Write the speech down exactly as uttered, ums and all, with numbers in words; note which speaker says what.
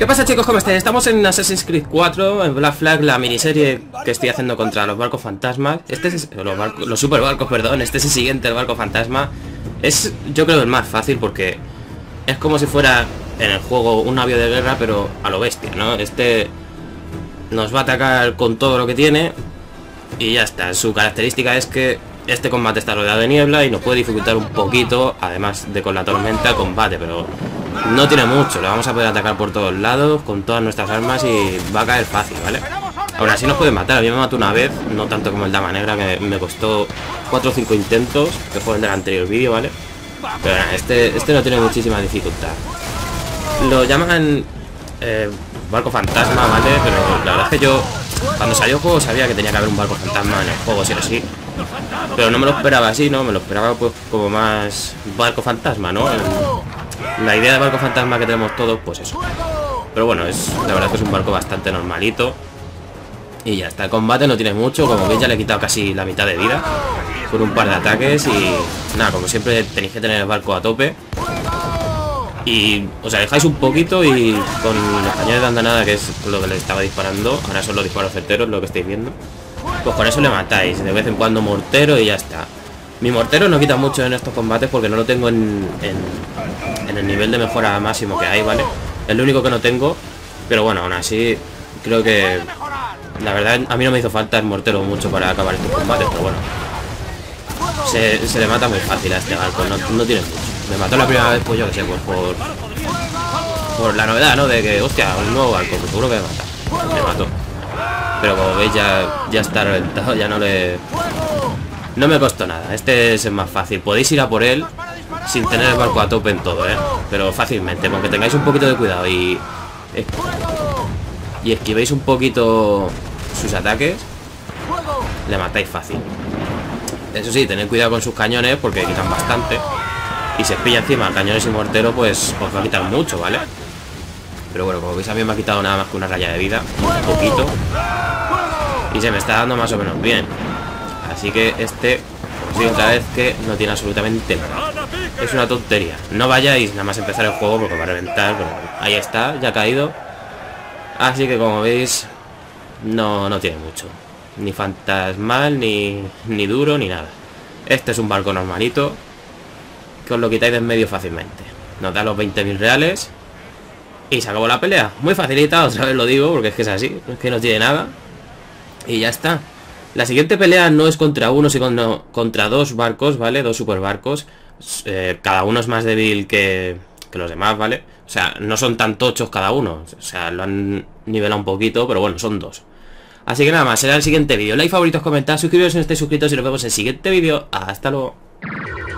Speaker 1: ¿Qué pasa, chicos? ¿Cómo estáis? Estamos en Assassin's Creed cuatro, en Black Flag, la miniserie que estoy haciendo contra los barcos fantasmas. Este es... Los, barcos, los super barcos, perdón. Este es el siguiente, el barco fantasma. Es, yo creo, el más fácil porque es como si fuera en el juego un navío de guerra, pero a lo bestia, ¿no? Este nos va a atacar con todo lo que tiene y ya está. Su característica es que este combate está rodeado de niebla y nos puede dificultar un poquito, además de con la tormenta, el combate, pero no tiene mucho. Le vamos a poder atacar por todos lados con todas nuestras armas y va a caer fácil, ¿vale? Ahora sí nos puede matar. A mí me mató una vez, no tanto como el Dama Negra, que me costó cuatro o cinco intentos, que fue el del anterior vídeo, ¿vale? Pero nada, este, este no tiene muchísima dificultad. Lo llaman eh, barco fantasma, ¿vale? Pero la verdad es que yo, cuando salió el juego, sabía que tenía que haber un barco fantasma en el juego, si era así. Pero no me lo esperaba así, ¿no? Me lo esperaba pues como más barco fantasma, ¿no? El, la idea de barco fantasma que tenemos todos, pues eso. Pero bueno, es la verdad que es un barco bastante normalito. Y ya está, el combate no tiene mucho. Como veis, ya le he quitado casi la mitad de vida con un par de ataques. Y nada, como siempre tenéis que tener el barco a tope. Y os alejáis un poquito y con los cañones de andanada, que es lo que le estaba disparando, ahora son los disparos certeros, lo que estáis viendo, pues con eso le matáis. De vez en cuando mortero y ya está. Mi mortero no quita mucho en estos combates porque no lo tengo en, en, en el nivel de mejora máximo que hay, ¿vale? Es lo único que no tengo. Pero bueno, aún así creo que la verdad a mí no me hizo falta el mortero mucho para acabar estos combates. Pero bueno, se, se le mata muy fácil a este barco, no, no tiene mucho. Me mató la primera vez, pues yo que sé, pues por por la novedad, ¿no? De que, hostia, un nuevo barco, pues seguro que me mata. Me mató. Pero como veis ya, ya está reventado, ya no le... No me costó nada, este es el más fácil. Podéis ir a por él sin tener el barco a tope en todo, ¿eh? Pero fácilmente, con que tengáis un poquito de cuidado y... Y esquivéis un poquito sus ataques, le matáis fácil. Eso sí, tened cuidado con sus cañones porque quitan bastante. Y si os pilla encima cañones y mortero, pues os va a quitar mucho, ¿vale? Pero bueno, como veis a mí me ha quitado nada más que una raya de vida, un poquito. Y se me está dando más o menos bien. Así que este, os digo otra vez que no tiene absolutamente nada. Es una tontería. No vayáis nada más empezar el juego porque va a reventar, pero ahí está, ya ha caído. Así que como veis, no, no tiene mucho. Ni fantasmal, ni, ni duro, ni nada. Este es un barco normalito que os lo quitáis de en medio fácilmente. Nos da los veinte mil reales y se acabó la pelea. Muy facilita, otra vez lo digo, porque es que es así. Es que no tiene nada. Y ya está. La siguiente pelea no es contra uno, sino contra dos barcos, ¿vale? Dos super barcos. Eh, cada uno es más débil que, que los demás, ¿vale? O sea, no son tan tochos cada uno. O sea, lo han nivelado un poquito, pero bueno, son dos. Así que nada más, será el siguiente vídeo. Like, favoritos, comentad, suscribiros si no estáis suscritos y nos vemos en el siguiente vídeo. Hasta luego.